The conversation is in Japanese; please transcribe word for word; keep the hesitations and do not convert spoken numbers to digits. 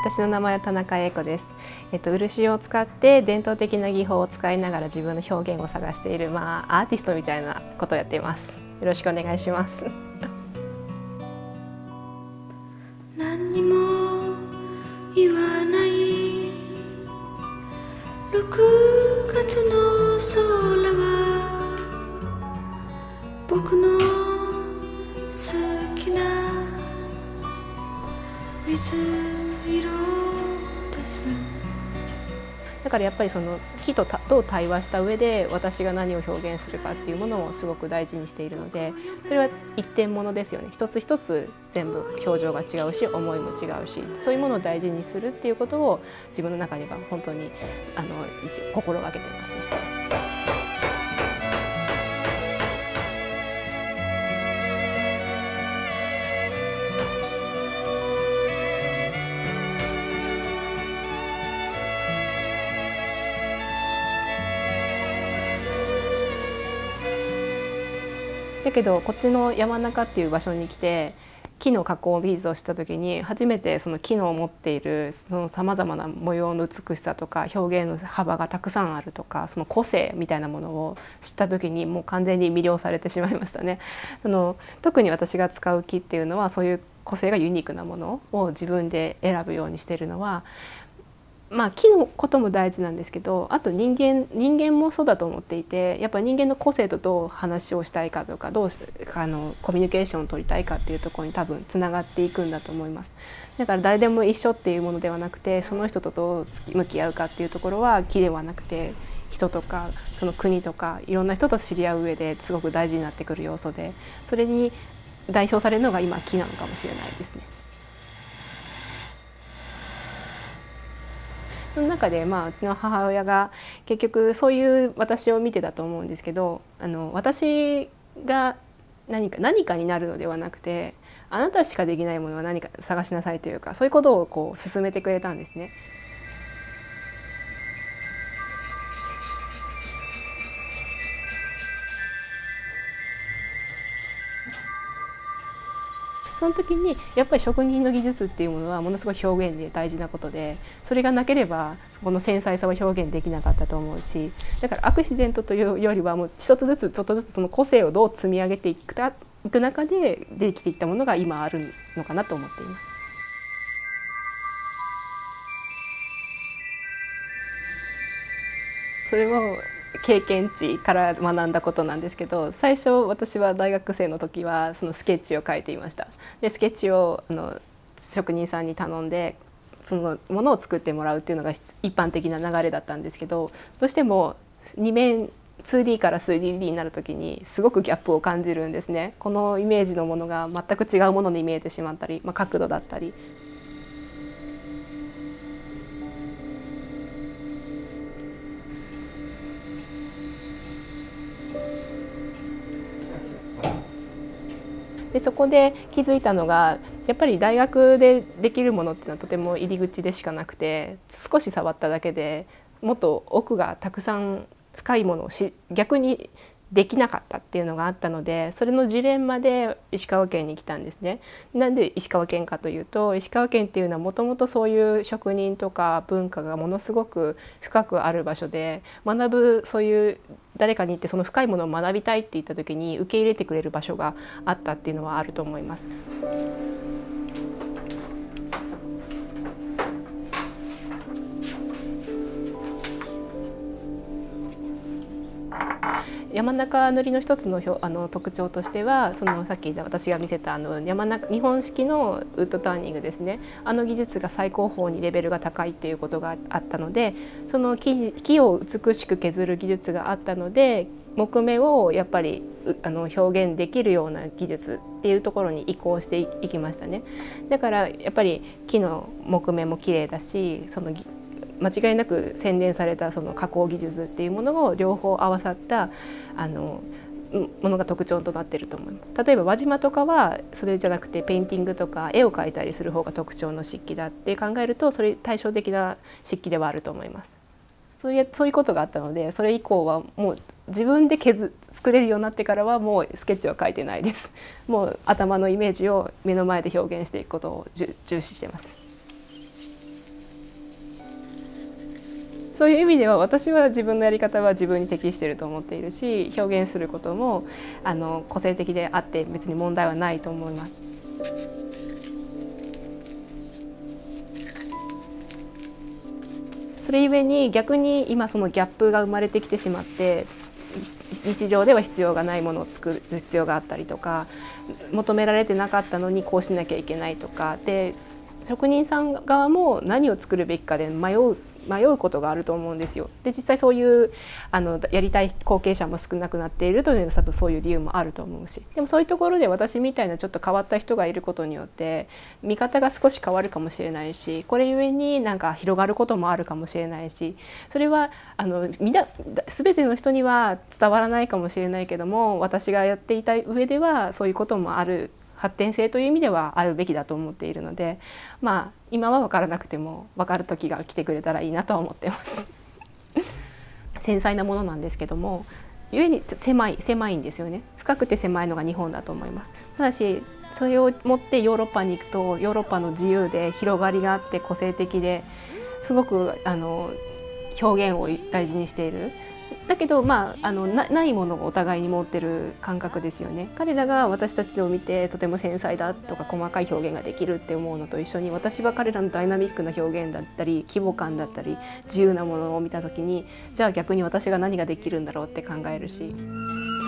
私の名前は田中英子です。えっと、漆を使って伝統的な技法を使いながら自分の表現を探している、まあ、アーティストみたいなことをやっています。よろしくお願いします。 何にも言わないろくがつの空は僕の好きな水色です。 だからやっぱりその木とどう対話した上で私が何を表現するかっていうものをすごく大事にしているので、それは一点物ですよね。一つ一つ全部表情が違うし思いも違うし、そういうものを大事にするっていうことを自分の中では本当にあの心がけていますね。だけどこっちの山中っていう場所に来て木の加工美術をした時に初めてその木の持っているそのさまざまな模様の美しさとか表現の幅がたくさんあるとか、その個性みたいなものを知った時にもう完全に魅了されてしまいましたね。その特に私が使う木っていうのはそういう個性がユニークなものを自分で選ぶようにしているのは、まあ木のことも大事なんですけど、あと人間人間もそうだと思っていて、やっぱ人間の個性とどう話をしたいかとか、どうあのコミュニケーションを取りたいかっていうところに多分つながっていくんだと思います。だから誰でも一緒っていうものではなくて、その人とどう向き合うかっていうところは木ではなくて、人とかその国とかいろんな人と知り合う上ですごく大事になってくる要素で、それに代表されるのが今木なのかもしれないですね。その中で、まあ、うちの母親が結局そういう私を見てたと思うんですけど、あの私が何か何かになるのではなくて、あなたしかできないものは何か探しなさいというか、そういうことをこう勧めてくれたんですね。その時にやっぱり職人の技術っていうものはものすごい表現で大事なことで、それがなければこの繊細さは表現できなかったと思うし、だからアクシデントというよりはもう一つずつちょっとずつその個性をどう積み上げていくかいく中でできていったものが今あるのかなと思っています。それも経験値から学んだことなんですけど、最初私は大学生の時はそのスケッチを描いていました。でスケッチをあの職人さんに頼んでそのものを作ってもらうっていうのが一般的な流れだったんですけど、どうしてもに面 ツーディー から スリーディー になる時にすごくギャップを感じるんですね。このイメージのものが全く違うものに見えてしまったり、まあ、角度だったり。でそこで気づいたのが、やっぱり大学でできるものっていうのはとても入り口でしかなくて、少し触っただけでもっと奥がたくさん深いものをし逆にできなかったっていうのがあったので、それのジレンマで石川県に来たんですね。なんで石川県かというと、石川県っていうのはもともとそういう職人とか文化がものすごく深くある場所で、学ぶそういう誰かに行ってその深いものを学びたいって言った時に受け入れてくれる場所があったっていうのはあると思います。山中塗りの一つのあの特徴としては、そのさっき私が見せたあの山中日本式のウッドターニングですね。あの技術が最高峰にレベルが高いっていうことがあったので、その 木, 木を美しく削る技術があったので、木目をやっぱりあの表現できるような技術っていうところに移行していきましたね。だからやっぱり木の木目も綺麗だし、その間違いなく洗練されたその加工技術っていうものを両方合わさったあのものが特徴となっていると思います。例えば輪島とかはそれじゃなくてペインティングとか絵を描いたりする方が特徴の漆器だって考えると、それ対照的な漆器ではあると思います。そういうそういうことがあったので、それ以降はもう自分で削作れるようになってからはもうスケッチは描いてないです。もう頭のイメージを目の前で表現していくことを重視してます。 そういう意味では私は自分のやり方は自分に適していると思っているし、表現することもあの個性的であって別に問題はないと思います。それゆえに逆に今そのギャップが生まれてきてしまって、日常では必要がないものを作る必要があったりとか、求められてなかったのにこうしなきゃいけないとかで、職人さん側も何を作るべきかで迷う迷うことがあると思うんですよ。で実際そういうあのやりたい後継者も少なくなっているというのは多分そういう理由もあると思うし、でもそういうところで私みたいなちょっと変わった人がいることによって見方が少し変わるかもしれないし、これゆえになんか広がることもあるかもしれないし、それはあのみな全ての人には伝わらないかもしれないけども、私がやっていた上ではそういうこともある、発展性という意味ではあるべきだと思っているので、まあ今は分からなくても分かる時が来てくれたらいいなとは思ってます繊細なものなんですけども、故に狭い狭いんですよね。深くて狭いのが日本だと思います。ただしそれを持ってヨーロッパに行くと、ヨーロッパの自由で広がりがあって個性的ですごくあの表現を大事にしている。だけど、まあ、あの な, ないものをお互いに持ってる感覚ですよね。彼らが私たちを見てとても繊細だとか細かい表現ができるって思うのと一緒に、私は彼らのダイナミックな表現だったり規模感だったり自由なものを見た時に、じゃあ逆に私が何ができるんだろうって考えるし。